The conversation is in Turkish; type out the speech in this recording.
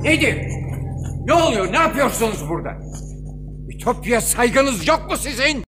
Nedir? Ne oluyor? Ne yapıyorsunuz burada? Ütopya saygınız yok mu sizin?